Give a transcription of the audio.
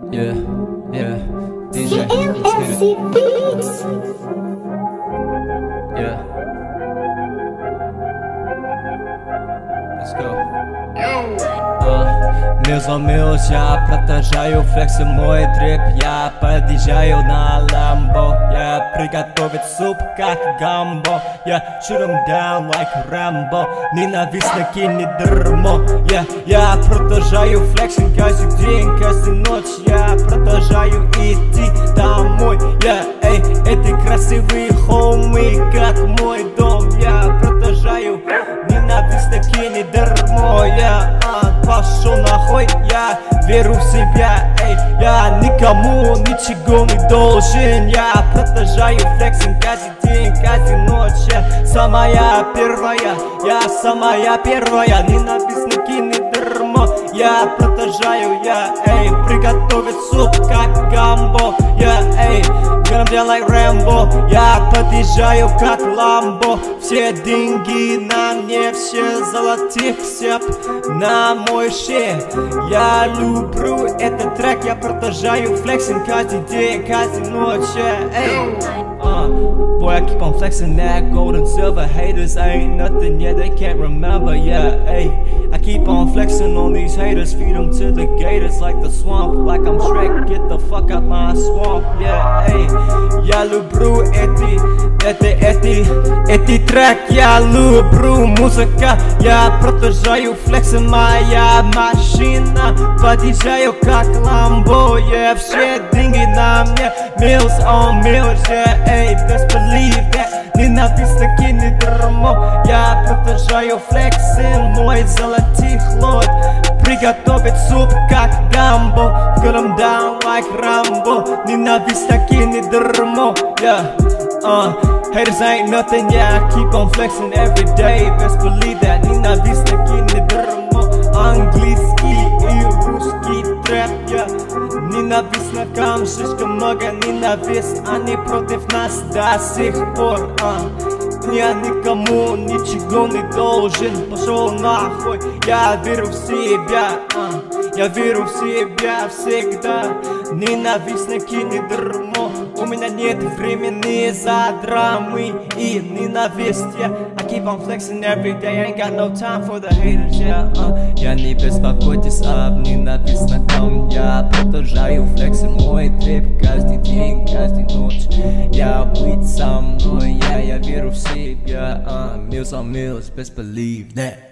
Yeah, yeah, DJ, ZLLZ beats. Yeah, let's go. Mills on Mills, я продолжаю флексы мой трип. Я подъезжаю на ламбо. Я приготовить суп как гамбо. Я shoot 'em down like Rambo. Ненавистно кинь дерьмо. Я продолжаю флексинг каждый день, каждую ночь. Я продолжаю идти домой. Эй, эти красивые холмы, как мой дом. Я продолжаю ненавистно кинь дерьмо. Пошел нахуй, я верю в себя, эй. Я никому ничего не должен. Я продолжаю флексинг каждый день, каждую ночь. Я самая первая, ненавистно кинь дерьмо. Я продолжаю, эй, приготовить суп как гамбо. Эй, gonna be like Rambo. Я подъезжаю как ламбо. Все деньги на мне, все золотых сеп на мой шее. Я люблю этот трек, я продолжаю флексинг каждый день, каждую ночь. Эй, boy, I keep on flexing that gold and silver. Haters ain't nothing, yeah, they can't remember, yeah, ayy. I keep on flexing on these haters, feed them to the gators like the swamp, like I'm Shrek, get the fuck out my swamp, yeah, ayy. Я люблю эти трек, я люблю музыка. Я продолжаю флексинг, моя машина. Подъезжаю как ламбо, yeah, все деньги на мне. Mills on Mills, yeah, эй, best believe that. Ненавистно кинь дерьмо. Я продолжаю флексинг, мой золотый лот. Приготовить суп как гамбо. Cut 'em down like Rambo. Ненавистно кинь дерьмо, yeah. Haters ain't nothing, yeah, I keep on flexing every day. Best believe that. Ненавистно кинь дерьмо. Английский и русский трэп, yeah. Ненавистно, там слишком много ненависть. Они против нас до сих пор. Я никому ничего не должен. Пошел нахуй, я верю в себя. Я верю в себя всегда. Ненавистно кинь дерьмо. У меня нет времени за драмы и ненависть, yeah. I keep on flexing every day, I ain't got no time for the haters, yeah. Я не беспокойтесь об ненавистном. Я продолжаю флексинг мой трип каждый день, каждую ночь. Я быть со мной, я верю в себя. Mills on Mills, best believe that.